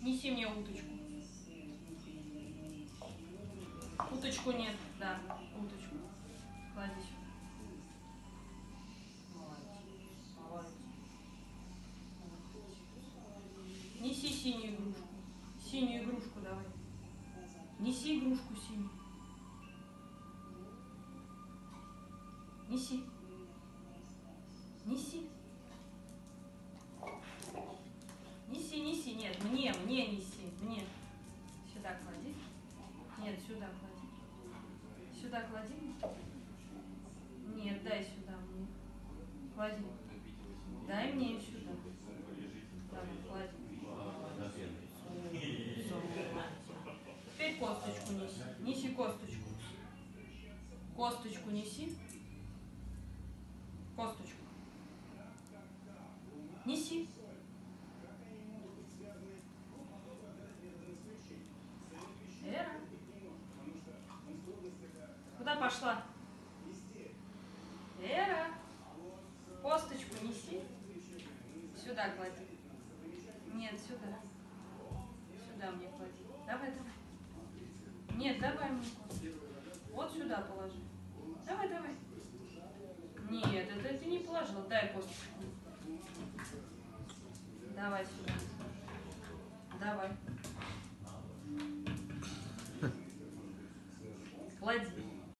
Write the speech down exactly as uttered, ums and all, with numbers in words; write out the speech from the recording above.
Неси мне уточку. Уточку нет, да, уточку. Клади сюда. Молодец, молодец. Неси синюю игрушку. Синюю игрушку давай. Неси игрушку синюю. Неси. Неси. Неси, неси. Нет, мне, мне неси. Мне. Сюда клади. Нет, сюда клади. Сюда клади. Нет, дай сюда мне. Клади. Дай мне сюда. Давай, клади. Теперь косточку неси. Неси косточку. Косточку неси. Косточку. Неси. Эра. Куда пошла? Эра. Косточку неси. Сюда клади. Нет, сюда. Сюда мне клади. Давай, давай. Нет, давай мне косточку. Вот сюда положи. Давай, давай. Нет, это ты не положил. Дай косточку. Давай сюда. Давай. Клади.